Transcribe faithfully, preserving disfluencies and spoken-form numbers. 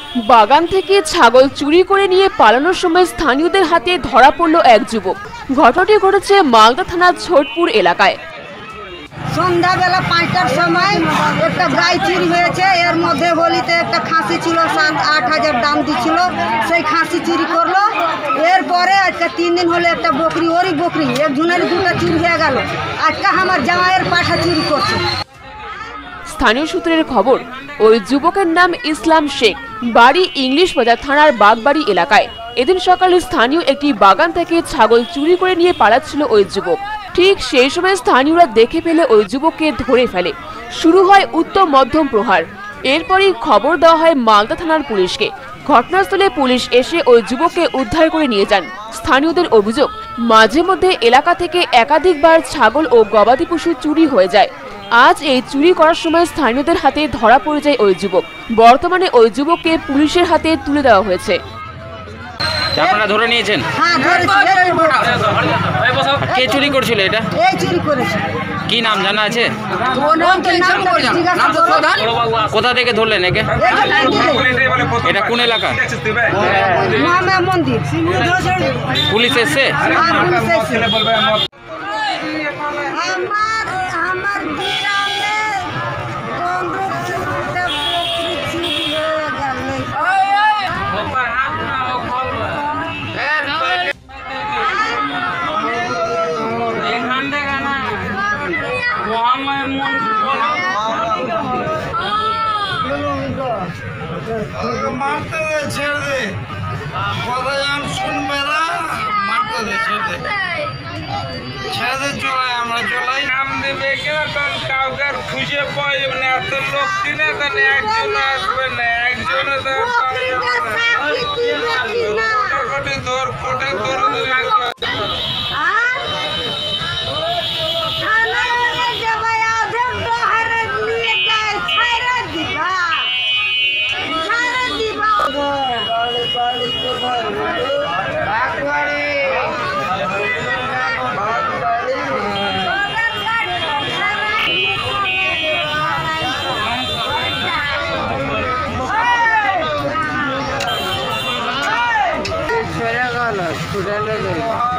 বাগান থেকে ছাগল চুরি করে নিয়ে পালানোর সময় স্থানীয়দের হাতে ধরা পড়ল এক যুবক। ঘটনাটি ঘটেছে মালদা থানার ছোটপুর এলাকায়। সন্ধ্যাবেলা পাঁচটার সময় একটা গাই চুরি হয়েছে। এর মধ্যে বলিতে একটা খাসি ছিল, সাত আট হাজার দাম দিচ্ছিল, সেই খাসি চুরি করলো। এরপরে আজকে তিন দিন হলে একটা বকরি, ওরই বকরি একজনের দুটা চুরি হয়ে গেল। আজকে আমার জামাইয়ের পাঠা চুরি করছে। স্থানীয় সূত্রের খবর, ওই যুবকের নাম ইসলাম শেখ, বাড়ি ইংলিশ বাজার থানার বাগবাড়ি এলাকায়। এদিন সকালে স্থানীয় একটি বাগান থেকে ছাগল চুরি করে নিয়ে পালাচ্ছিল ওই যুবক। ঠিক সেই সময় স্থানীয়রা দেখে ফেলে ওই যুবককে ধরে ফেলে। শুরু হয় উত্তম মধ্যম প্রহার। এরপরই খবর দেওয়া হয় মালদা থানার পুলিশকে। ঘটনাস্থলে পুলিশ এসে ওই যুবককে উদ্ধার করে নিয়ে যান। স্থানীয়দের অভিযোগ, মাঝে মধ্যে এলাকা থেকে একাধিকবার ছাগল ও গবাদি পশু চুরি হয়ে যায়। আজ এই চুরি করার সময় স্থানীয়দের হাতে ধরা পড়ে যায় ওই যুবক। বর্তমানে ওই যুবককে পুলিশের হাতে তুলে দেওয়া হয়েছে। আপনারা ধরে নিয়েছেন? হ্যাঁ, ধরেছি। কে চুরি করছিল এটা? এই চুরি করেছে। কি নাম জানা আছে? কোথা থেকে ধরলেন একে? এটা কোন এলাকা? মন্দির। পুলিশ এসছে? মারতে দে, ছেড়ে দে, কথা যেন শুনবে না, মারতে দে, ছেড়ে দে, ছেড়ে দে, চলাই আমরা চলাই। নাম দেবে কেনা তখন কাউকে খুঁজে পাওয়া যাবে না, এত লোক কিনে তখন একজন আসবে না, একজনে কোটে ধর কোটে ধরে ধরে আসবে। Sudah